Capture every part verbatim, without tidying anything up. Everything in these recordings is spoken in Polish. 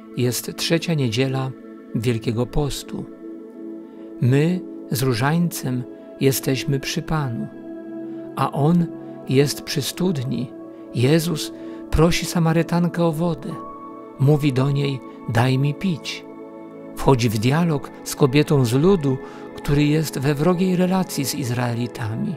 jest trzecia niedziela Wielkiego Postu. My z różańcem jesteśmy przy Panu, a On jest przy studni. Jezus prosi Samarytankę o wodę. Mówi do niej: daj mi pić. Wchodzi w dialog z kobietą z ludu, który jest we wrogiej relacji z Izraelitami.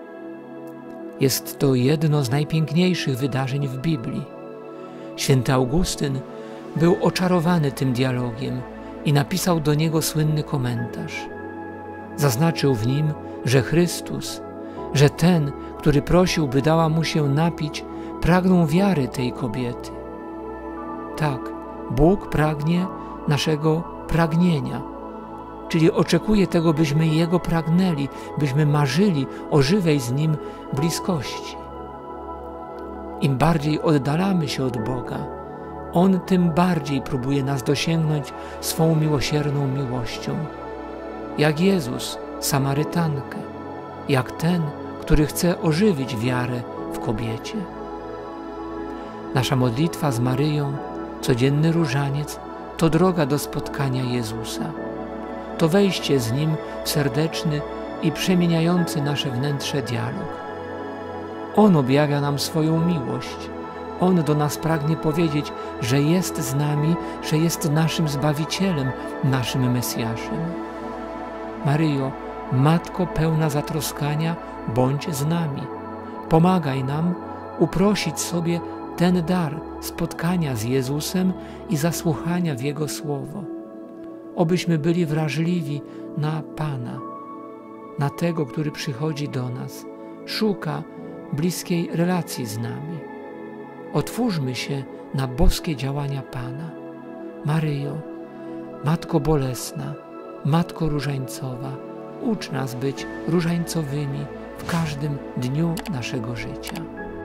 Jest to jedno z najpiękniejszych wydarzeń w Biblii. Święty Augustyn był oczarowany tym dialogiem i napisał do niego słynny komentarz. Zaznaczył w nim, że Chrystus, że ten, który prosił, by dała mu się napić, pragnął wiary tej kobiety. Tak, Bóg pragnie naszego pragnienia, czyli oczekuje tego, byśmy Jego pragnęli, byśmy marzyli o żywej z Nim bliskości. Im bardziej oddalamy się od Boga, On tym bardziej próbuje nas dosięgnąć swą miłosierną miłością. Jak Jezus Samarytankę, jak ten, który chce ożywić wiarę w kobiecie. Nasza modlitwa z Maryją, codzienny różaniec, to droga do spotkania Jezusa. To wejście z Nim w serdeczny i przemieniający nasze wnętrze dialog. On objawia nam swoją miłość. On do nas pragnie powiedzieć, że jest z nami, że jest naszym Zbawicielem, naszym Mesjaszem. Maryjo, Matko pełna zatroskania, bądź z nami. Pomagaj nam uprosić sobie ten dar spotkania z Jezusem i zasłuchania w Jego Słowo. Obyśmy byli wrażliwi na Pana, na tego, który przychodzi do nas, szuka bliskiej relacji z nami. Otwórzmy się na boskie działania Pana. Maryjo, Matko bolesna, Matko różańcowa, ucz nas być różańcowymi w każdym dniu naszego życia.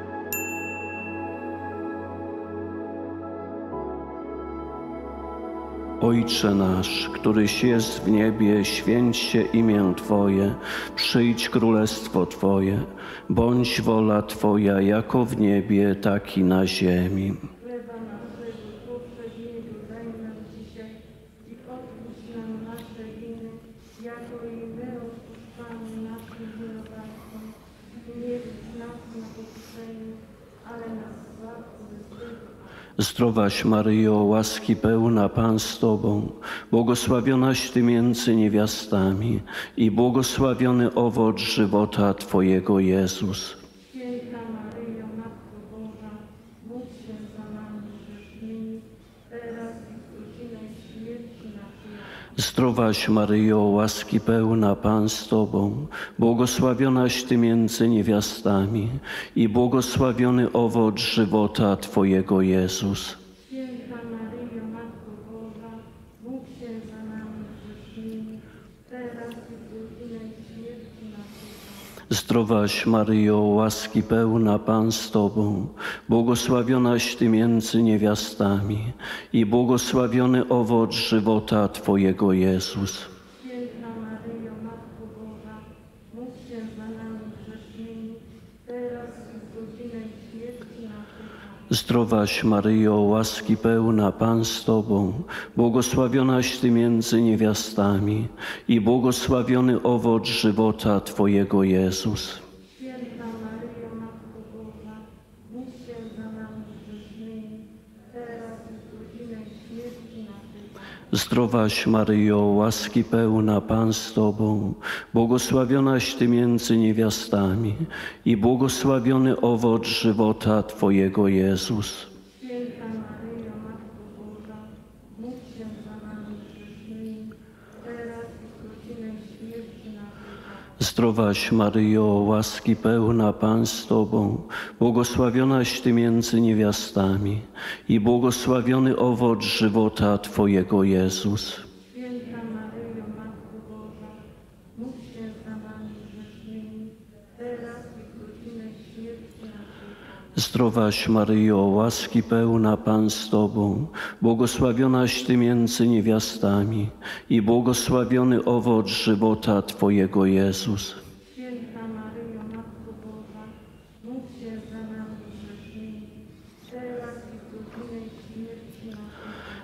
Ojcze nasz, któryś jest w niebie, święć się imię Twoje, przyjdź królestwo Twoje, bądź wola Twoja jako w niebie, tak i na ziemi. Chleba naszego powszedniego daj nam dzisiaj i odpuść nam nasze winy, jako i my odpuszczamy naszym winowajcom. Nie wódź nas na pokuszenie, ale nas zbaw ze złego. Zdrowaś Maryjo, łaski pełna, Pan z Tobą, błogosławionaś Ty między niewiastami i błogosławiony owoc żywota Twojego, Jezus. Święta Maryjo, Matko Boża, módl się za nami grzesznymi, teraz i w godzinę śmierci naszej. Zdrowaś Maryjo, łaski pełna, Pan z Tobą, błogosławionaś Ty między niewiastami i błogosławiony owoc żywota Twojego, Jezus. Święta Maryjo, Matko Boża, módl się za nami grzesznymi, teraz i w godzinę śmierci naszej. Zdrowaś Maryjo, łaski pełna, Pan z Tobą, błogosławionaś Ty między niewiastami i błogosławiony owoc żywota Twojego, Jezus. Święta Maryjo, Matko Boża, módl się za nami grzesznymi, teraz i w godzinę śmierci naszej. Zdrowaś Maryjo, łaski pełna, Pan z Tobą, błogosławionaś Ty między niewiastami i błogosławiony owoc żywota Twojego, Jezus. Święta Maryjo, Matko Boża, módl się za nami grzesznymi, teraz i w godzinę śmierci naszej. Zdrowaś Maryjo, łaski pełna, Pan z Tobą, błogosławionaś Ty między niewiastami i błogosławiony owoc żywota Twojego, Jezus. Święta Maryjo, Matko Boża, módl się za nami grzesznymi, teraz i w godzinę śmierci naszej. Zdrowaś Maryjo, łaski pełna, Pan z Tobą, błogosławionaś Ty między niewiastami i błogosławiony owoc żywota Twojego, Jezus. Święta Maryjo, Matko Boża, módl się za nami grzesznymi, teraz i w godzinę śmierci naszej. Zdrowaś Maryjo, łaski pełna, Pan z Tobą, błogosławionaś Ty między niewiastami i błogosławiony owoc żywota Twojego, Jezus. Święta Maryjo, Matko Boża, módl się za nami grzesznymi, teraz i w godzinę śmierci naszej.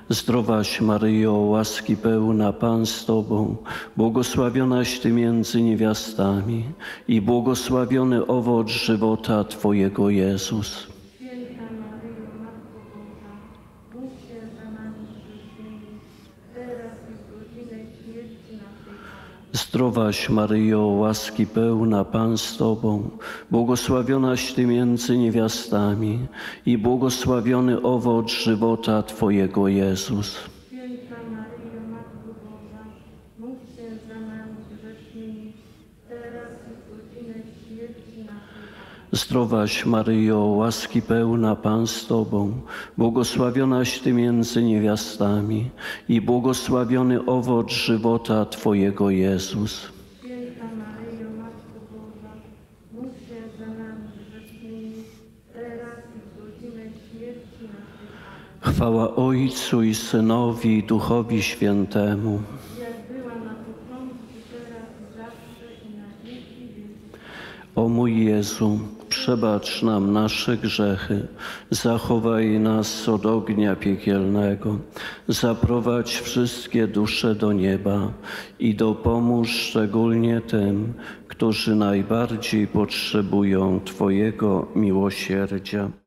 Zdrowaś Maryjo, łaski pełna, Pan z Tobą, błogosławionaś Ty między niewiastami i błogosławiony owoc żywota Twojego Jezus. Święta Maryjo, Matko Boża, módl się za nami grzesznymi, teraz i w godzinę śmierci naszej. Zdrowaś Maryjo, łaski pełna, Pan z Tobą, błogosławionaś Ty między niewiastami i błogosławiony owoc żywota Twojego Jezus. Święta Maryjo, Matko Boża, módl się za nami grzesznymi, teraz i w godzinę śmierci naszej. Zdrowaś Maryjo, łaski pełna, Pan z Tobą, błogosławionaś Ty między niewiastami i błogosławiony owoc żywota Twojego Jezus. Święta Maryjo, Matko Boża, módl się za nami grzesznymi, teraz i w godzinę śmierci naszej. Chwała Ojcu i Synowi i Duchowi Świętemu. Jak była na początku, teraz i zawsze i na wieki wieków. O mój Jezu, przebacz nam nasze grzechy, zachowaj nas od ognia piekielnego, zaprowadź wszystkie dusze do nieba i dopomóż szczególnie tym, którzy najbardziej potrzebują Twojego miłosierdzia.